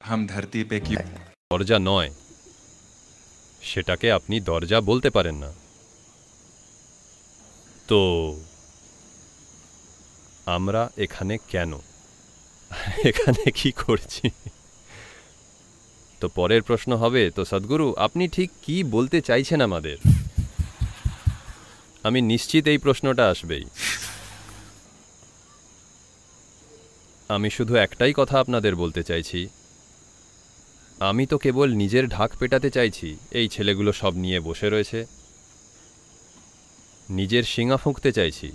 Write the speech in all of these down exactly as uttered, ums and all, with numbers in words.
हम धरती पे की দরজা নয়, সেটাকে আপনি দরজা বলতে পারেন না। তো আমরা এখানে কেন, এখানে কি করছি? তো পরের প্রশ্ন হবে, তো সদ্গুরু আপনি ঠিক কি বলতে চাইছেন আমাদের? আমি নিশ্চিত এই প্রশ্নটা আসবেই। আমি শুধু একটাই কথা আপনাদের বলতে চাইছি, আমি তো কেবল নিজের ঢাক পেটাতে চাইছি। এই ছেলেগুলো সব নিয়ে বসে রয়েছে, নিজের শিঙা ফুঁকতে চাইছি।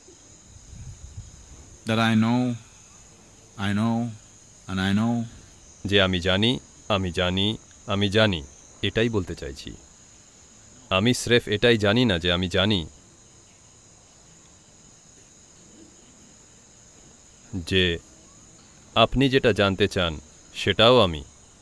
that I know, I know, and I know. যে আমি জানি, আমি জানি, আমি জানি, এটাই বলতে চাইছি। আমি স্রেফ এটাই জানি না যে আমি জানি যে আপনি যেটা জানতে চান সেটাও আমি,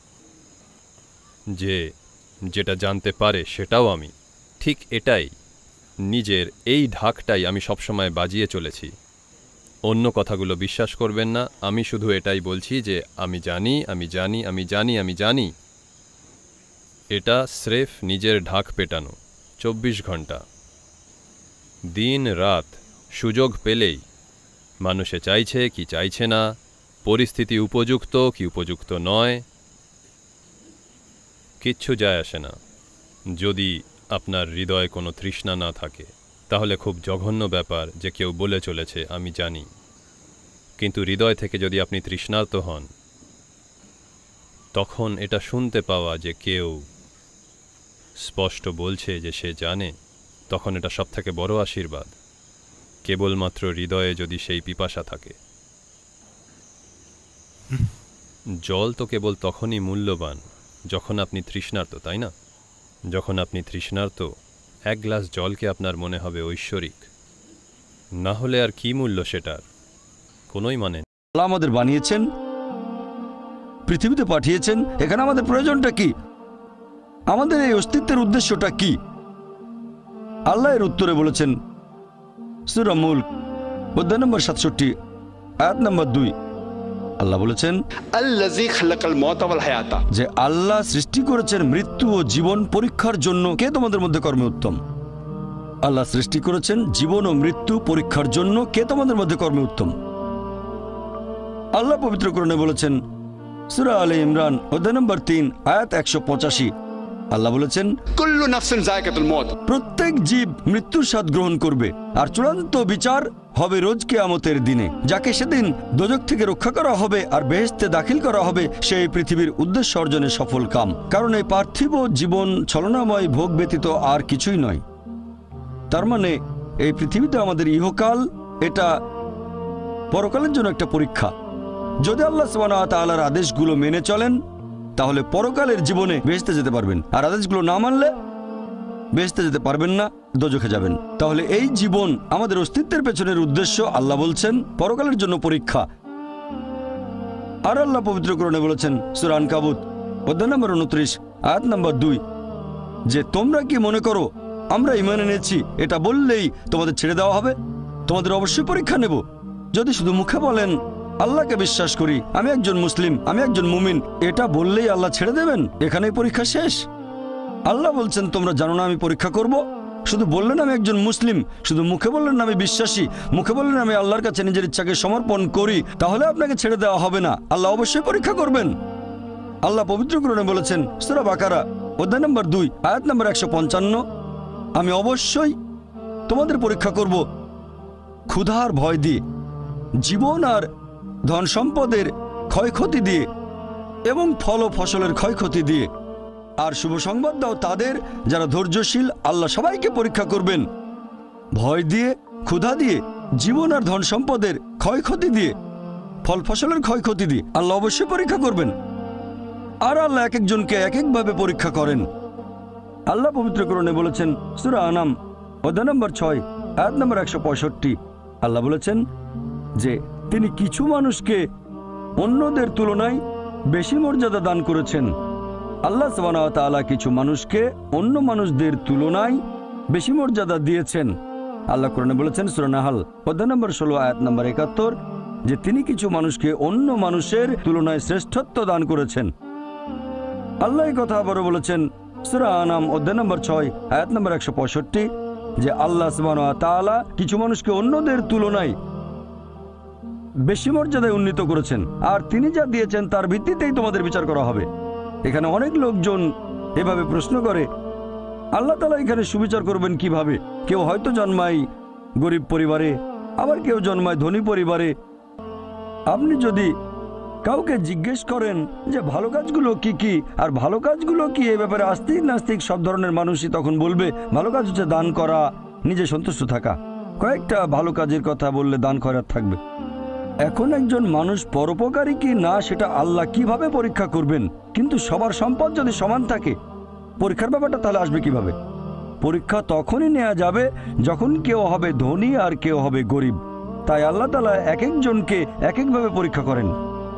যে যেটা জানতে পারে সেটাও আমি। ঠিক এটাই, নিজের এই ঢাকটাই আমি সবসময় বাজিয়ে চলেছি। অন্য কথাগুলো বিশ্বাস করবেন না, আমি শুধু এটাই বলছি যে আমি জানি, আমি জানি, আমি জানি, আমি জানি। এটা স্রেফ নিজের ঢাক পেটানো, চব্বিশ ঘন্টা দিন রাত, সুযোগ পেলেই। মানুষে চাইছে কি চাইছে না, পরিস্থিতি উপযুক্ত কি উপযুক্ত নয়, কিচ্ছু যায় আসে না। যদি আপনার হৃদয়ে কোনো তৃষ্ণা না থাকে, তাহলে খুব জঘন্য ব্যাপার যে কেউ বলে চলেছে আমি জানি। কিন্তু হৃদয় থেকে যদি আপনি তৃষ্ণার্ত হন, তখন এটা শুনতে পাওয়া যে কেউ স্পষ্ট বলছে যে সে জানে, তখন এটা সবথেকে বড় আশীর্বাদ। কেবলমাত্র হৃদয়ে যদি সেই পিপাসা থাকে। জল তো কেবল তখনই মূল্যবান যখন আপনি তৃষ্ণার্ত, তাই না? যখন আপনি তৃষ্ণার্ত, এক গ্লাস জলকে আপনার মনে হবে ঐশ্বরিক, না হলে আর কি মূল্য সেটার? কোনোই মানে নেই। আল্লাহ আমাদের বানিয়েছেন, পৃথিবীতে পাঠিয়েছেন, এখানে আমাদের প্রয়োজনটা কি? আমাদের এই অস্তিত্বের উদ্দেশ্যটা কি? আল্লাহ এর উত্তরে বলেছেন সূরা মুলক অধ্যায় নম্বর সাতষট্টি আয়াত নম্বর দুই। আল্লাহ বলেছেন আল্লাযী খালাকাল মাউতা ওয়াল হায়াতা, যে আল্লাহ সৃষ্টি করেছেন মৃত্যু ও জীবন পরীক্ষার জন্য। কে তোমাদের মধ্যে কর্মে উত্তম? আল্লাহ সৃষ্টি করেছেন জীবন ও মৃত্যু পরীক্ষার জন্য। কে তোমাদের মধ্যে কর্মে উত্তম? আল্লাহ পবিত্র কোরআনে বলেছেন সূরা আলে ইমরান অধ্যায় নম্বর তিন আয়াত একশো পঁচাশি। আল্লাহ বলেছেন কুল্লু নাফসিন যায়কাতুল মউত, প্রত্যেক জীব মৃত্যুর স্বাদ গ্রহণ করবে, আর চূড়ান্ত বিচার হবে রোজ কিয়ামতের দিনে। যাকে সেদিন দোজখ থেকে রক্ষা করা হবে আর বেহেশতে দাখিল করা হবে, সেই পৃথিবীর উদ্দেশ্য অর্জনে সফল কাম। কারণ এই পার্থিব জীবন ছলনাময় ভোগ ব্যতীত আর কিছুই নয়। তার মানে এই পৃথিবীতে আমাদের ইহকাল, এটা পরকালের জন্য একটা পরীক্ষা। যদি আল্লাহ সুবহানাহু ওয়া তাআলার আদেশগুলো মেনে চলেন, তাহলে পরকালের জীবনে বেহেশতে যেতে পারবেন, আর আদেশগুলো না মানলে বেহেশতে যেতে পারবেন না, দোজখে যাবেন। তাহলে এই জীবন আমাদের অস্তিত্বের পেছনের উদ্দেশ্য। আল্লাহ বলছেন পরকালের জন্য পরীক্ষা। আর আল্লাহ পবিত্র কোরআনে বলেছেন সূরা আনকাবুত অধ্যায় নম্বর উনত্রিশ আয়াত নম্বর দুই, যে তোমরা কি মনে করো আমরা ঈমান এনেছি এটা বললেই তোমাদের ছেড়ে দেওয়া হবে? তোমাদের অবশ্যই পরীক্ষা নেব। যদি শুধু মুখে বলেন আল্লাহকে বিশ্বাস করি, আমি একজন মুসলিম, আমি একজন মুমিন, এটা বললেই আল্লাহ ছেড়ে দেবেন? এখানেই পরীক্ষা শেষ? আল্লাহ বলছেন তোমরা জানো না আমি পরীক্ষা করব? শুধু বললেন আমি একজন মুসলিম, শুধু মুখে বললেন আমি বিশ্বাসী, মুখে বললেন আমি আল্লাহর কাছে নিজের ইচ্ছাকে সমর্পণ করি, তাহলে আপনাকে ছেড়ে দেওয়া হবে না। আল্লাহ অবশ্যই পরীক্ষা করবেন। আল্লাহ পবিত্র কোরআনে বলেছেন সূরা বাকারা অধ্যায় নম্বর দুই আয়াত নম্বর একশো পঞ্চান্ন, আমি অবশ্যই তোমাদের পরীক্ষা করব ক্ষুধার ভয় দিয়ে, জীবন আর ধন সম্পদের ক্ষয়ক্ষতি দিয়ে, এবং ফল ও ফসলের ক্ষয়ক্ষতি দিয়ে। আর শুভ সংবাদ দাও তাদের যারা ধৈর্যশীল। আল্লাহ সবাইকে পরীক্ষা করবেন ভয় দিয়ে, ক্ষুধা দিয়ে, জীবন আর ধন সম্পদের ক্ষয়ক্ষতি দিয়ে, ফল ফসলের ক্ষয়ক্ষতি দিয়ে। আল্লাহ অবশ্যই পরীক্ষা করবেন। আর আল্লাহ এক একজনকে এক একভাবে পরীক্ষা করেন। আল্লাহ পবিত্র কোরআনে বলেছেন সূরা আনাম অধ্যায় নম্বর ছয় আয়াত নম্বর একশো পঁয়ষট্টি। আল্লাহ বলেছেন যে তিনি কিছু মানুষকে অন্যদের তুলনায় বেশি মর্যাদা দান করেছেন। আল্লাহ সুবহানাহু ওয়া তাআলা কিছু মানুষকে অন্য মানুষদের তুলনায় বেশি মর্যাদা দিয়েছেন। আল্লাহ কোরআনে বলেছেন সূরা নাহল অধ্যায় নম্বর ষোলো আয়াত নম্বর একাত্তর, যে তিনি কিছু মানুষকে অন্য মানুষের তুলনায় শ্রেষ্ঠত্ব দান করেছেন। আল্লাহ এই কথা আবারও বলেছেন সূরা আনাম অধ্যায় নম্বর ছয় আয়াত নম্বর একশো পঁয়ষট্টি যে আল্লাহ সুবহানাহু ওয়া তাআলা কিছু মানুষকে অন্যদের তুলনায় বেশি মর্যাদায় উন্নীত করেছেন, আর তিনি যা দিয়েছেন তার ভিত্তিতেই তোমাদের বিচার করা হবে। এখানে অনেক লোকজন এভাবে প্রশ্ন করে আল্লাহ তাআলা এখানে সুবিচার করবেন কিভাবে? কেউ হয়তো জন্মায় গরিব পরিবারে, আবার কেউ জন্মায় ধনী পরিবারে। আপনি যদি কাউকে জিজ্ঞেস করেন যে ভালো কাজগুলো কি কি আর ভালো কাজগুলো কি, এই ব্যাপারে আস্তিক নাস্তিক সব ধরনের মানুষই তখন বলবে ভালো কাজ হচ্ছে দান করা, নিজে সন্তুষ্ট থাকা। কয়েকটা ভালো কাজের কথা বললে দান খয়রাত থাকবে। এখন একজন মানুষ পরোপকারী কি না সেটা আল্লাহ কিভাবে পরীক্ষা করবেন? কিন্তু সবার সম্পদ যদি সমান থাকে, পরীক্ষার ব্যাপারটা তাহলে আসবে কিভাবে? পরীক্ষা তখনই নেওয়া যাবে যখন কেউ হবে ধনী আর কেউ হবে গরিব। তাই আল্লাহ তাআলা এক একজনকে এক একভাবে পরীক্ষা করেন।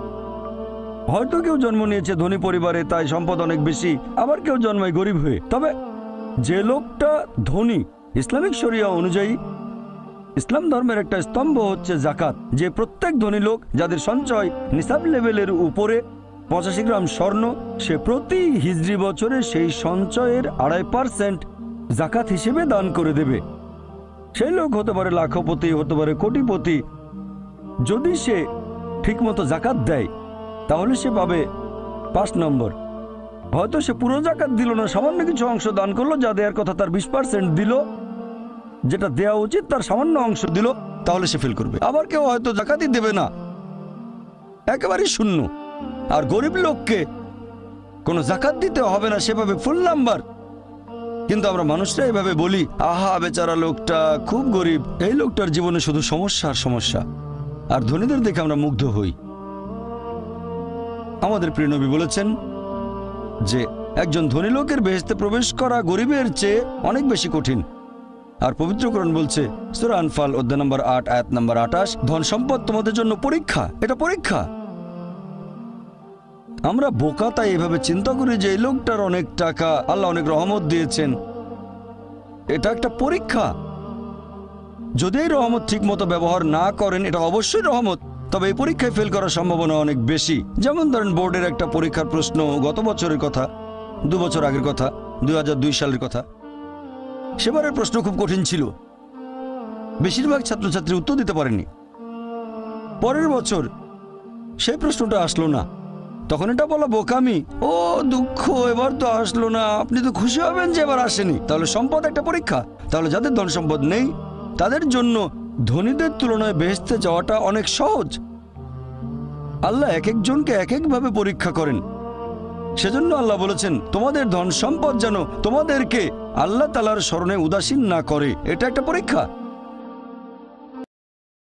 হয়তো কেউ জন্ম নিয়েছে ধনী পরিবারে, তাই সম্পদ অনেক বেশি, আবার কেউ জন্মায় গরিব হয়ে। তবে যে লোকটা ধনী, ইসলামিক শরিয়া অনুযায়ী ইসলাম ধর্মের একটা স্তম্ভ হচ্ছে জাকাত, যে প্রত্যেক ধনী লোক যাদের সঞ্চয় নিসাব লেভেলের উপরে পঁচাশি গ্রাম স্বর্ণ, সে প্রতি হিজরি বছরে সেই সঞ্চয়ের আড়াই পার্সেন্ট জাকাত হিসেবে দান করে দেবে। সেই লোক হতে পারে লাখপতি, হতে পারে কোটিপতি। যদি সে ঠিকমতো জাকাত দেয় তাহলে সে পাবে পাঁচ নম্বর। হয়তো সে পুরো জাকাত দিল না, সামান্য কিছু অংশ দান করলো, যা দেওয়ার কথা তার বিশ পার্সেন্ট দিল, যেটা দেওয়া উচিত তার সামান্য অংশ দিল, তাহলে সে ফেল করবে। আবার কেউ হয়তো জাকাতই দেবে না, একেবারেই শূন্য। আর গরিব লোককে কোনো জাকাত দিতে হবে না, সেভাবে ফুল নাম্বার। কিন্তু আমরা মানুষরা এভাবে বলি, আহা বেচারা লোকটা খুব গরিব, এই লোকটার জীবনে শুধু সমস্যা আর সমস্যা। আর ধনীদের দেখে আমরা মুগ্ধ হই। আমাদের প্রিয় নবী বলেছেন যে একজন ধনী লোকের বেহেশতে প্রবেশ করা গরিবের চেয়ে অনেক বেশি কঠিন। আর পবিত্র কোরআন বলছে সূরা আনফাল অধ্যায় নম্বর আট আয়াত নম্বর আটাশ, ধন সম্পদ তোমাদের জন্য পরীক্ষা, এটা পরীক্ষা। আমরা বোকা, তাই এভাবে চিন্তা করি যে এই লোকটার অনেক টাকা, আল্লাহ অনেক রহমত দিয়েছেন, এটা একটা পরীক্ষা। যদি এই রহমত ঠিক মতো ব্যবহার না করেন, এটা অবশ্যই রহমত, তবে এই পরীক্ষায় ফেল করার সম্ভাবনা অনেক বেশি। যেমন ধরেন বোর্ডের একটা পরীক্ষার প্রশ্ন, গত বছরের কথা, দু বছর আগের কথা, দুই হাজার দুই সালের কথা। সেবারের প্রশ্ন খুব কঠিন ছিল, বেশিরভাগ ছাত্রছাত্রী উত্তর দিতে পারেনি। পরের বছর সেই প্রশ্নটা আসলো না, তখন এটা বলা বোকামি, ও দুঃখ, এবার তো আসলো না, আপনি তো খুশি হবেন যে এবার আসেনি। তাহলে সম্পদ একটা পরীক্ষা। তাহলে যাদের ধন সম্পদ নেই তাদের জন্য ধনীদের তুলনায় বেহেশতে যাওয়াটা অনেক সহজ। আল্লাহ এক একজনকে এক একভাবে পরীক্ষা করেন। সেজন্য আল্লাহ বলেছেন তোমাদের ধন সম্পদ যেন তোমাদেরকে আল্লাহ তাআলার স্মরণে উদাসীন না করে, এটা একটা পরীক্ষা।